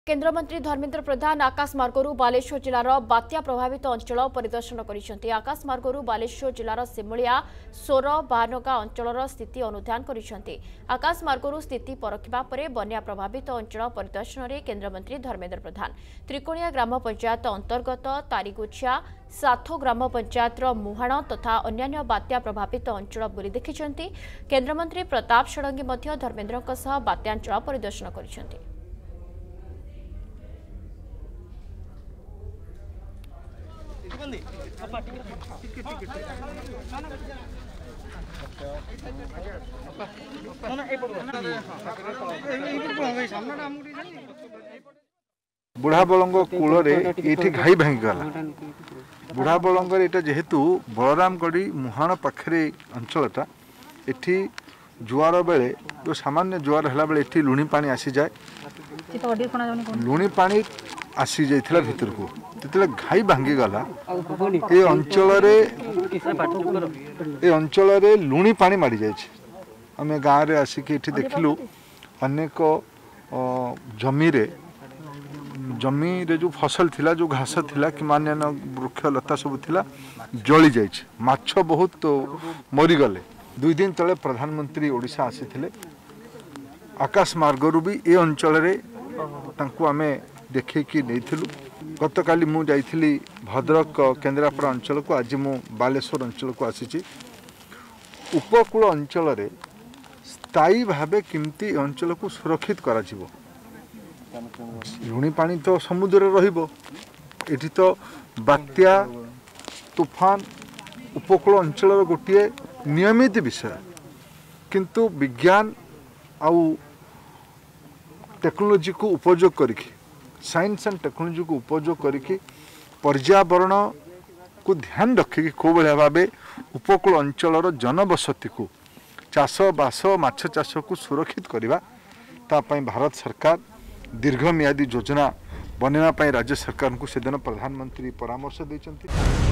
केंद्र मंत्री धर्मेंद्र प्रधान आकाशमार्गरू बालेश्वर जिलार बात्या प्रभावित अंचल परिदर्शन कर आकाशमार्गरू बालेश्वर जिलार सिमुलिया सोर बाहनगा अंचल स्थिति अनुधान कर आकाशमार्गरू स्थिति परखिबा परे बन्या प्रभावित अंचल परिदर्शन में केन्द्रमंत्री धर्मेंद्र प्रधान त्रिकोणिया ग्राम पंचायत अंतर्गत तारिगुछिया साथो ग्राम पंचायत मुहाण तथा अन्यान्य बात्या प्रभावित अंचल बुली देखिछन्ति। केन्द्रमंत्री प्रताप षडंगी मध्य धर्मेंद्रଙ୍କ सह बात्यांचल परिदर्शन कर बुढ़ा बलंग कूल ये घाई भांगी गला बुढ़ा बलंग ये जेहेतु बलरामगढ़ी मुहाण पाखे अंचलटा ये जुआर बेले जो सामान्य जुआर है बेले ये लुणी पानी आसी जाए लुणी पानी आसी जाइथिला भितर को जिते घाई भांगी गला ये अंचल लुणी पानी माड़ी जाए आम गाँव में आसिक देखिलु अनेक जमी रे जो फसल थिला जो घास थिला कि अन्य वृक्ष लता सब थिला जली जाए माछ बहुत तो मरीगले 2 दिन तले प्रधानमंत्री ओडिशा आसीथिले आकाश मार्गरू भी ये अंचल आम देखी नहीं गत काली मु जाइथिली भद्रक केन्द्रापड़ा अंचल को आज मु बालेश्वर अंचल को आसी उपकूल अंचल स्थायी भावे किमती अंचल को सुरक्षित करा जीवो लुणी पानी तो समुद्र रहिबो एठी तो बात्या तूफान उपकूल अंचल गोटे नियमित विषय किंतु विज्ञान आउ टेक्नोलोजी को उपयोग करिकी साइंस एंड टेक्नोलोजी को उपयोग करिकी पर्यावरण को ध्यान रखिकी को भाया भाव उपकूल अंचल जनबसती को चाष बास माछ चाष को सुरक्षित करने तापाई भारत सरकार दीर्घ मियादी योजना बनवाई राज्य सरकार को सेदिन प्रधानमंत्री परामर्श देइछन्ति।